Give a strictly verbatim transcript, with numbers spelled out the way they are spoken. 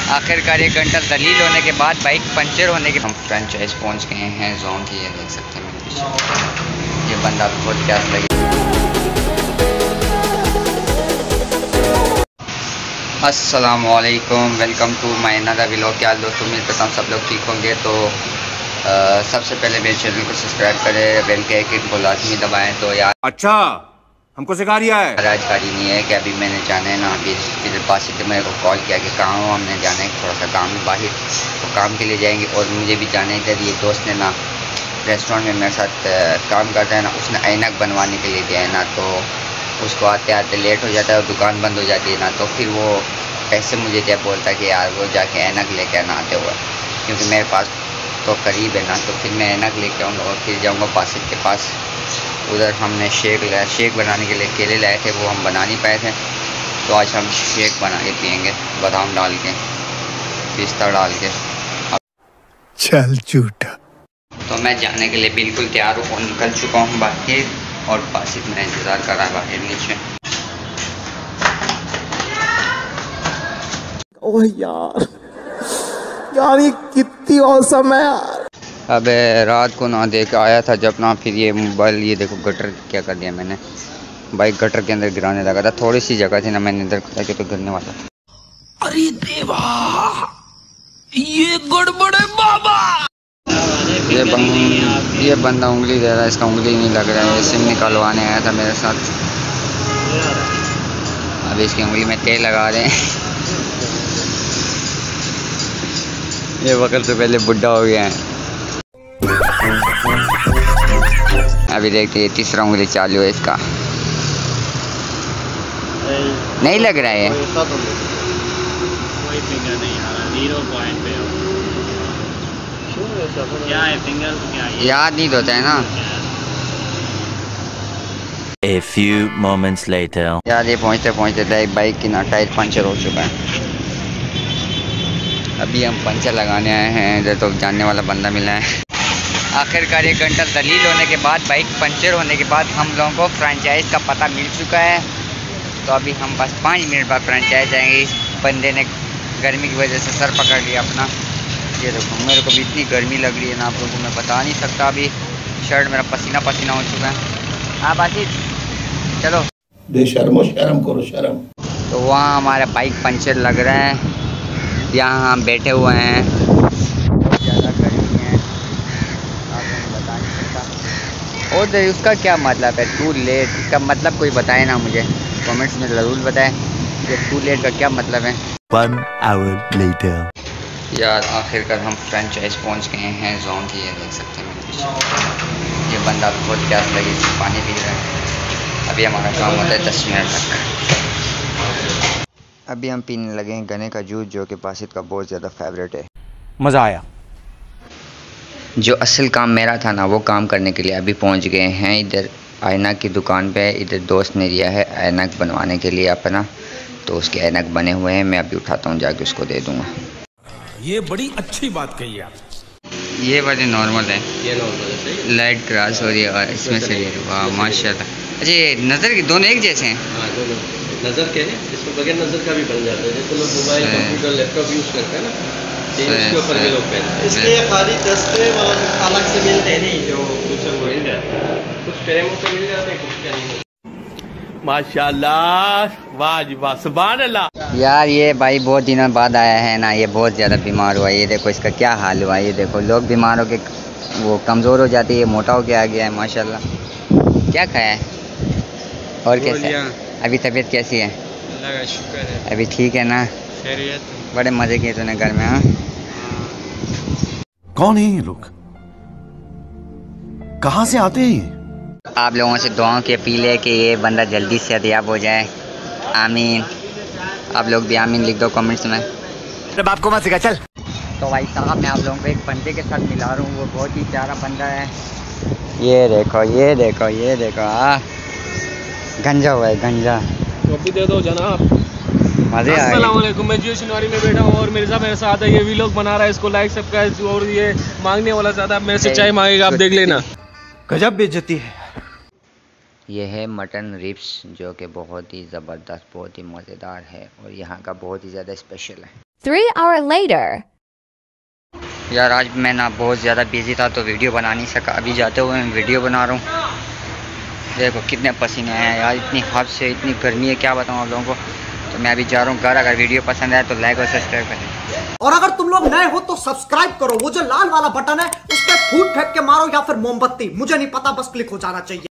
आखिरकार एक घंटा दलील होने के बाद बाइक पंचर होने के हम फ्रेंचाइज पहुंच गए हैं जोन की। ये देख सकते हैं मेरे पीछे ये बंदा बहुत प्यास लगी। अस्सलामु अलैकुम, welcome to my another vlog. क्या दोस्तों, उम्मीद करता हूँ सब लोग ठीक होंगे। तो आ, सबसे पहले मेरे चैनल को सब्सक्राइब करें, बेल के आइकन को लाजमी दबाएं। तो यार अच्छा हमको सिखा रिया है। राजकारी नहीं है कि अभी मैंने जाना है ना, अभी फिर पास से मेरे को कॉल किया कि कहाँ हो, हमने जाना है थोड़ा सा काम है बाहर, तो काम के लिए जाएंगे। और मुझे भी जाना है इधर। ये दोस्त ने ना रेस्टोरेंट में मेरे साथ काम करता है ना, उसने ऐनक बनवाने के लिए दिया है ना, तो उसको आते आते लेट हो जाता है और दुकान बंद हो जाती है ना, तो फिर वो ऐसे मुझे क्या बोलता है कि यार वो जाके ऐनक लेके आना आते हुए, क्योंकि मेरे पास तो करीब है ना, तो फिर मैं ऐनक लेके आऊँगा और फिर जाऊँगा पासिक के पास। उधर हमने शेक लाया, शेक बनाने के लिए केले लाए थे, वो हम बना नहीं पाए थे, तो आज हम शेक बना के पियेंगे बादाम डाल के, पिस्ता डाल के। चल झूठा। तो मैं जाने के लिए बिल्कुल तैयार हूँ, निकल चुका हूँ बाहर और पासिक में इंतज़ार कर रहा है बाहर नीचे। ओह यार यार ये कितनी औसम है यार। अबे रात को ना देख आया था जब ना, फिर ये मोबाइल ये देखो गटर क्या कर दिया मैंने, बाइक गटर के अंदर गिराने लगा था। थोड़ी सी जगह थी ना, मैंने इधर खुदा के तो गिरने वाला था। अरे देवा ये गड़बड़ है बाबा। ये बंद ये बंदा उंगली दे रहा है, इसका उंगली नहीं लग रहा है। सिम निकलवाने आया था मेरे साथ, अब इसकी उंगली में तेल लगा रहे हैं। ये वक्त से पहले बुढ़ा हो गया है। अभी देखते हैं तीसरा उंगली चालू है इसका, नहीं लग रहा है। क्या है फिंगर क्या है? याद नहीं होता है ना। A few moments later. यार ये पहुंचते पहुंचते बाइक की ना टायर पंचर हो चुका है। अभी हम पंचर लगाने आए हैं इधर, तो जानने वाला बंदा मिला है। आखिरकार एक घंटा दलील होने के बाद बाइक पंचर होने के बाद हम लोगों को फ्रेंचाइज का पता मिल चुका है। तो अभी हम बस पाँच मिनट बाद फ्रेंचाइज जाएंगे। इस बंदे ने गर्मी की वजह से सर पकड़ लिया अपना। ये देखो मेरे को भी इतनी गर्मी लग रही है ना, आप लोगों को मैं बता नहीं सकता। अभी शर्ट मेरा पसीना पसीना हो चुका है। हाँ बातचीत चलो बेशर्मो शर्म करो शर्म। तो वहाँ हमारा बाइक पंचर लग रहा है, यहाँ हम बैठे हुए हैं, बहुत ज़्यादा गर्मी है, आप लोगों को बता नहीं सकता। और उसका क्या मतलब है टू लेट, इसका मतलब कोई बताए ना मुझे, कमेंट्स में ज़रूर बताएं कि टू लेट का क्या मतलब है। One hour later. यार आखिरकार हम फ्रेंचाइज पहुंच गए हैं जोन की। ये देख सकते हैं मेरे पीछे ये बंदा बहुत प्यास लगी, पानी पी रहा है। अभी हमारा काम होता है दस मिनट तक। अभी हम पीने लगे हैं गन्ने का जूस, जो कि बासित का बहुत ज़्यादा फेवरेट है। मजा आया। जो असल काम मेरा था ना, वो काम करने के लिए अभी पहुंच गए हैं इधर ऐनक की दुकान पे। इधर दोस्त ने दिया है ऐनक बनवाने के लिए अपना, तो उसके ऐनक बने हुए हैं। मैं अभी उठाता हूँ, जाके उसको दे दूँगा। ये बड़ी अच्छी बात कही आप। ये वाले नॉर्मल है, ये नॉर्मल है, सही। लाइट क्रॉस हो रही है और इसमें से वाह माशाल्लाह। अच्छा ये नज़र के दोनों एक जैसे हैं? हाँ दोनों नज़र के हैं, इसमें बगैर नज़र का भी बन जाता है। जैसे लोग मोबाइल कंप्यूटर लैपटॉप यूज़ करते हैं ना, तो इसके ऊपर के लोग पहनते हैं। इसलिए खाली दस्ते और अलग से मिलते नहीं, जो कुछ मिल जाते हैं, कुछ प्रेमों से मिल जाते हैं, कुछ क्या नहीं। माशाल्लाह, वाह जी वाह, सुभान अल्लाह। यार ये भाई बहुत दिनों बाद आया है ना, ये बहुत ज़्यादा बीमार हुआ। ये देखो इसका क्या हाल हुआ। ये देखो लोग बीमार हो के वो कमज़ोर हो जाते हैं, ये मोटा हो के आ गया है माशाल्लाह। क्या खाया है और कैसे है? अभी तबीयत कैसी है? अल्लाह का शुक्र है, अभी ठीक है ना? खैरियत। बड़े मज़े किए तूने घर में? हाँ कौन है ये लोग, कहाँ से आते हैं? आप लोगों से दुआओं की अपील है कि ये बंदा जल्दी से सेहतयाब हो जाए। आमीन। आप लोग भी आमीन लिख दो कमेंट्स में। जब आपको मत सिखा चल। तो भाई साहब मैं आप लोगों को एक बंदे के साथ मिला रहा हूँ, वो बहुत ही प्यारा बंदा है। ये देखो ये देखो ये देखो आ गंजा हुआ है, गंजा। कॉपी दे दो जनाब। मज़े आ अस्सलाम वालेकुम, मैं जियो शिनवारी में बैठा हूँ और मिर्ज़ा मेरे साथ है। ये वीलॉग बना रहा है, इसको लाइक सब्सक्राइब, और ये मांगने वाला ज़्यादा मेरे से चाय मांगेगा, आप देख लेना। गजब बेइज्जती है। ये है मटन रिब्स, जो कि बहुत ही ज़बरदस्त, बहुत ही मज़ेदार है और यहाँ का बहुत ही ज़्यादा स्पेशल है। Three hours later. यार आज मैं ना बहुत ज़्यादा बिजी था तो वीडियो बना नहीं सका। अभी जाते हुए मैं वीडियो बना रहा हूँ। देखो कितने पसीने आए हैं यार, इतनी हद से इतनी गर्मी है, क्या बताऊँ आप लोगों को। तो मैं अभी जा रहा हूँ घर। अगर वीडियो पसंद आए तो लाइक और सब्सक्राइब करें। और अगर तुम लोग नए हो तो सब्सक्राइब करो, वो जो लाल वाला बटन है उस पर फूट फेंक के मारो या फिर मोमबत्ती, मुझे नहीं पता, बस क्लिक हो जाना चाहिए।